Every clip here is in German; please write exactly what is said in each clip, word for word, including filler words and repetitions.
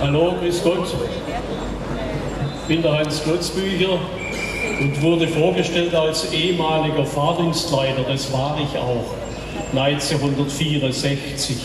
Hallo, grüß Gott. Ich bin der Hans Klotzbücher und wurde vorgestellt als ehemaliger Fahrdienstleiter. Das war ich auch, neunzehnhundertvierundsechzig.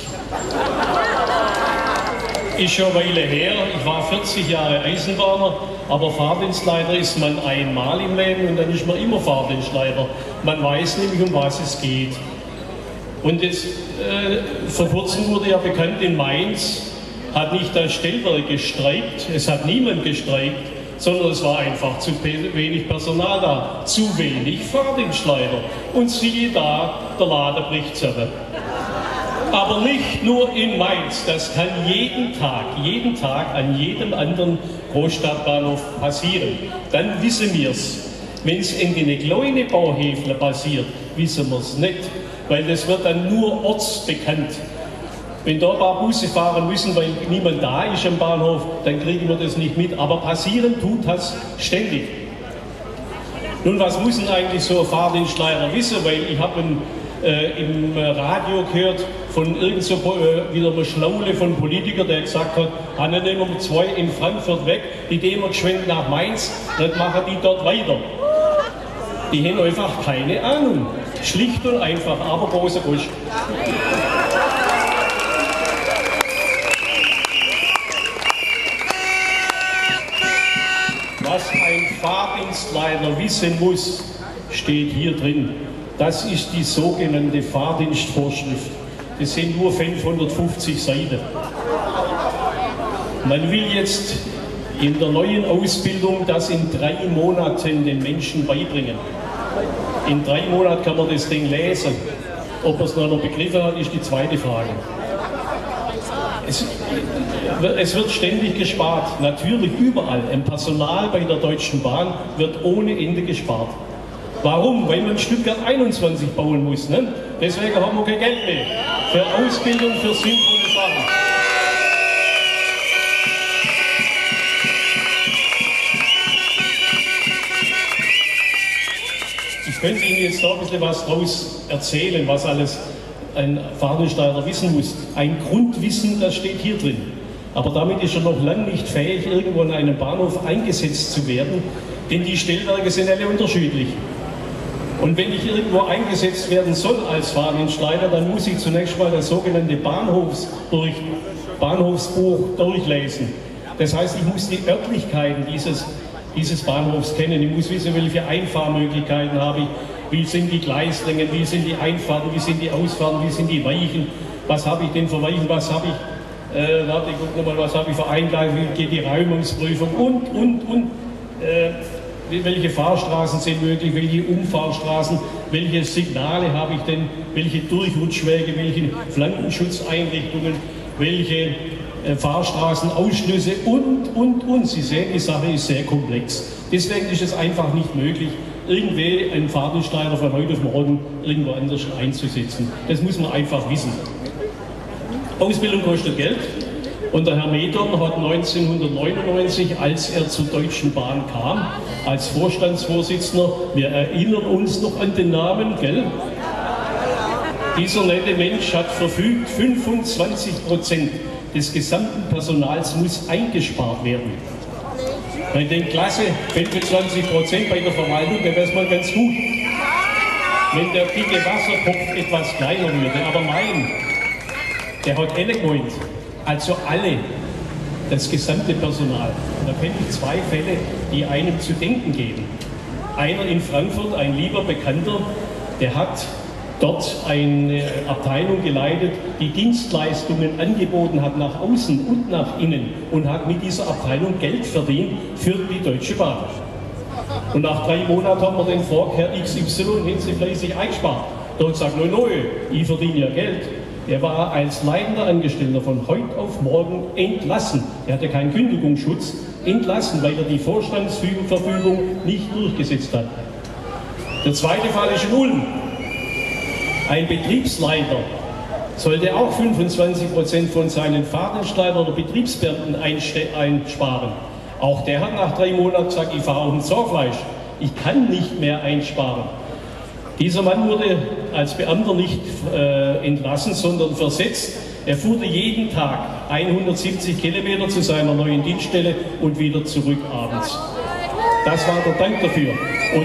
Ist schon eine Weile her, ich war vierzig Jahre Eisenbahner, aber Fahrdienstleiter ist man einmal im Leben und dann ist man immer Fahrdienstleiter. Man weiß nämlich, um was es geht. Und jetzt, äh, vor kurzem wurde ja bekannt, in Mainz hat nicht das Stellwerk gestreikt, es hat niemand gestreikt, sondern es war einfach zu wenig Personal da, zu wenig Fahrdienstleiter. Und siehe da, der Laden bricht zusammen. Aber nicht nur in Mainz, das kann jeden Tag, jeden Tag an jedem anderen Großstadtbahnhof passieren. Dann wissen wir es. Wenn es in den kleinen Bauhäfen passiert, wissen wir es nicht, weil das wird dann nur ortsbekannt. Wenn da ein paar Busse fahren müssen, weil niemand da ist am Bahnhof, dann kriegen wir das nicht mit. Aber passieren tut das ständig. Nun, was muss denn eigentlich so ein Fahrdienstleiter wissen? Weil ich habe äh, im Radio gehört von irgend so äh, wieder einer Schlaule von Politikern, der gesagt hat, dann nehmen wir zwei in Frankfurt weg, die gehen wir geschwind nach Mainz, dann machen die dort weiter. Die haben einfach keine Ahnung. Schlicht und einfach, aber großer Busch. Was ein Fahrdienstleiter wissen muss, steht hier drin. Das ist die sogenannte Fahrdienstvorschrift. Das sind nur fünfhundertfünfzig Seiten. Man will jetzt in der neuen Ausbildung das in drei Monaten den Menschen beibringen. In drei Monaten kann man das Ding lesen. Ob er es noch begriffen hat, ist die zweite Frage. Es, es wird ständig gespart, natürlich überall. Im Personal bei der Deutschen Bahn wird ohne Ende gespart. Warum? Weil man Stuttgart einundzwanzig bauen muss. Ne? Deswegen haben wir kein Geld mehr für Ausbildung, für sinnvolle Sachen. Ich könnte Ihnen jetzt da ein bisschen was draus erzählen, was alles ein Fahrdienstleiter wissen muss. Ein Grundwissen, das steht hier drin. Aber damit ist er noch lange nicht fähig, irgendwo an einem Bahnhof eingesetzt zu werden, denn die Stellwerke sind alle unterschiedlich. Und wenn ich irgendwo eingesetzt werden soll als Fahrdienstleiter, dann muss ich zunächst mal das sogenannte Bahnhofs durch, Bahnhofsbuch durchlesen. Das heißt, ich muss die Örtlichkeiten dieses, dieses Bahnhofs kennen. Ich muss wissen, welche Einfahrmöglichkeiten habe ich. Wie sind die Gleislängen, wie sind die Einfahrten, wie sind die Ausfahrten, wie sind die Weichen, was habe ich denn für Weichen, was habe ich, äh, warte, ich gucke nochmal, was habe ich für Eingleise, wie geht die Räumungsprüfung und, und, und, äh, welche Fahrstraßen sind möglich, welche Umfahrstraßen, welche Signale habe ich denn, welche Durchrutschwege, welche Flankenschutzeinrichtungen, welche äh, Fahrstraßenausschlüsse und, und, und. Sie sehen, die Sache ist sehr komplex. Deswegen ist es einfach nicht möglich, irgendwie einen Fahrdienstleiter von heute auf morgen irgendwo anders einzusetzen. Das muss man einfach wissen. Ausbildung kostet Geld und der Herr Medon hat neunzehnhundertneunundneunzig, als er zur Deutschen Bahn kam, als Vorstandsvorsitzender, wir erinnern uns noch an den Namen, gell? Dieser nette Mensch hat verfügt, fünfundzwanzig Prozent des gesamten Personals muss eingespart werden. Bei den Klasse fünfundzwanzig Prozent bei der Verwaltung, dann wäre es mal ganz gut, wenn der dicke Wasserkopf etwas kleiner würde. Aber nein, der hat alle gemeint, also alle, das gesamte Personal. Und da kenne ich zwei Fälle, die einem zu denken geben. Einer in Frankfurt, ein lieber Bekannter, der hat dort eine Abteilung geleitet, die Dienstleistungen angeboten hat nach außen und nach innen und hat mit dieser Abteilung Geld verdient für die Deutsche Bahn. Und nach drei Monaten haben wir den gefragt, Herr X Y, haben Sie fleißig eingespart? Der hat gesagt, nein, nein, ich verdiene ja Geld. Der war als leitender Angestellter von heute auf morgen entlassen. Er hatte keinen Kündigungsschutz, entlassen, weil er die Vorstandsverfügung nicht durchgesetzt hat. Der zweite Fall ist in Ulm. Ein Betriebsleiter sollte auch fünfundzwanzig Prozent von seinen Fahrdienstleitern oder Betriebsbeamten einsparen. Auch der hat nach drei Monaten gesagt, ich fahre auf dem Zahnfleisch. Ich kann nicht mehr einsparen. Dieser Mann wurde als Beamter nicht äh, entlassen, sondern versetzt, Er fuhr jeden Tag hundertsiebzig Kilometer zu seiner neuen Dienststelle und wieder zurück abends. Das war der Dank dafür. Und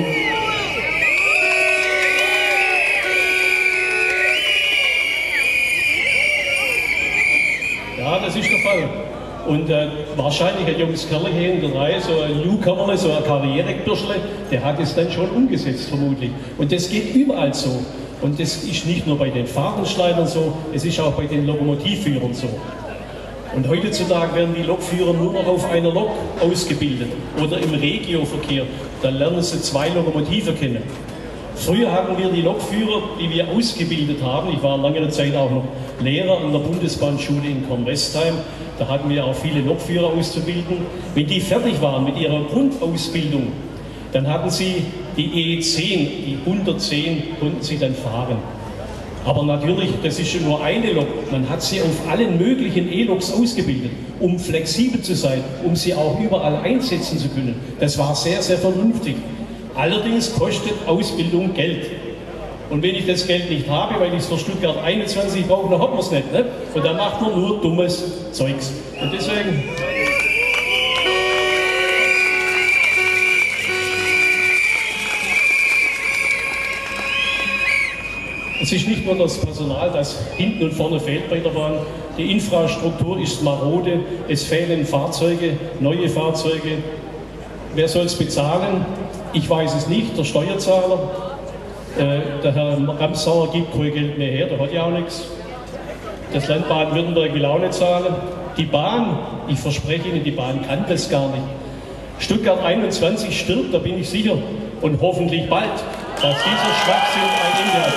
ja, das ist der Fall. Und äh, wahrscheinlich ein junges Kerl hier in der Reihe, so ein Newcomer, so ein Karrierebürschle, der hat es dann schon umgesetzt, vermutlich. Und das geht überall so. Und das ist nicht nur bei den Fahrtenschleidern so, es ist auch bei den Lokomotivführern so. Und heutzutage werden die Lokführer nur noch auf einer Lok ausgebildet oder im Regioverkehr. Da lernen sie zwei Lokomotiven kennen. Früher hatten wir die Lokführer, die wir ausgebildet haben. Ich war lange Zeit auch noch Lehrer an der Bundesbahnschule in Kornwestheim. Da hatten wir auch viele Lokführer auszubilden. Wenn die fertig waren mit ihrer Grundausbildung, dann hatten sie die E zehn, die hundertzehn, konnten sie dann fahren. Aber natürlich, das ist nur eine Lok. Man hat sie auf allen möglichen E-Loks ausgebildet, um flexibel zu sein, um sie auch überall einsetzen zu können. Das war sehr, sehr vernünftig. Allerdings kostet Ausbildung Geld. Und wenn ich das Geld nicht habe, weil ich es für Stuttgart einundzwanzig brauche, dann hat man es nicht. Ne? Und dann macht man nur dummes Zeugs. Und deswegen... Es ist nicht nur das Personal, das hinten und vorne fehlt bei der Bahn. Die Infrastruktur ist marode, es fehlen Fahrzeuge, neue Fahrzeuge. Wer soll es bezahlen? Ich weiß es nicht, der Steuerzahler. Äh, der Herr Ramsauer gibt kein Geld mehr her, der hat ja auch nichts. Das Land Baden-Württemberg will auch nicht zahlen. Die Bahn, ich verspreche Ihnen, die Bahn kann das gar nicht. Stuttgart einundzwanzig stirbt, da bin ich sicher. Und hoffentlich bald, dass dieser Schwachsinn ein Ende hat.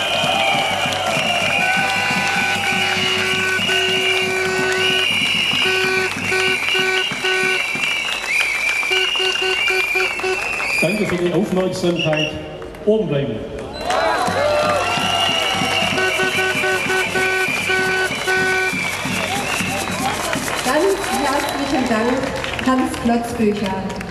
Danke für die Aufmerksamkeit. Oben bleiben. Ganz herzlichen Dank, Hans Klotzbücher.